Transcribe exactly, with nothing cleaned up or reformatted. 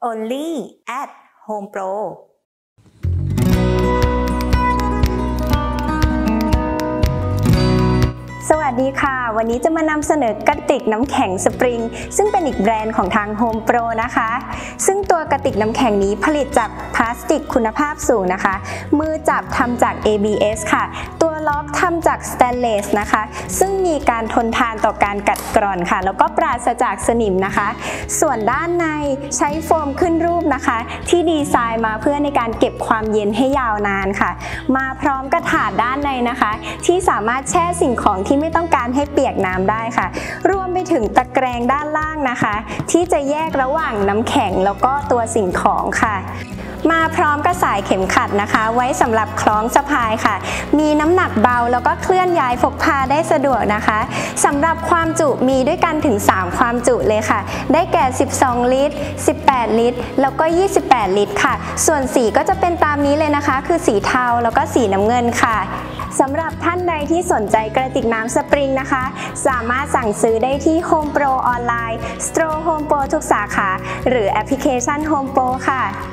only at Home Proสวัสดีค่ะวันนี้จะมานำเสนอกระติกน้ำแข็งสปริงซึ่งเป็นอีกแบรนด์ของทาง Home Pro นะคะซึ่งตัวกระติกน้ำแข็งนี้ผลิตจากพลาสติกคุณภาพสูงนะคะมือจับทำจาก เอ บี เอส ค่ะตัวล็อกทำจากสแตนเลสนะคะซึ่งมีการทนทานต่อการกัดกร่อนค่ะแล้วก็ปราศจากสนิมนะคะส่วนด้านในใช้โฟมขึ้นรูปนะคะที่ดีไซน์มาเพื่อในการเก็บความเย็นให้ยาวนานค่ะมาพร้อมกระถาดด้านในนะคะที่สามารถแช่สิ่งของที่ไม่ต้องการให้เปียกน้ำได้ค่ะรวมไปถึงตะแกรงด้านล่างนะคะที่จะแยกระหว่างน้ำแข็งแล้วก็ตัวสิ่งของค่ะมาพร้อมกับสายเข็มขัดนะคะไว้สำหรับคล้องสะพายค่ะมีน้ำหนักเบาแล้วก็เคลื่อนย้ายพกพาได้สะดวกนะคะสำหรับความจุมีด้วยกันถึงสามความจุเลยค่ะได้แก่สิบสองลิตรสิบแปดลิตรแล้วก็ยี่สิบแปดลิตรค่ะส่วนสีก็จะเป็นตามนี้เลยนะคะคือสีเทาแล้วก็สีน้ำเงินค่ะสำหรับท่านใดที่สนใจกระติกน้ำสปริงนะคะสามารถสั่งซื้อได้ที่ Home Pro ออนไลน์ Store Home Pro ทุกสาขาหรือแอปพลิเคชัน Home Pro ค่ะ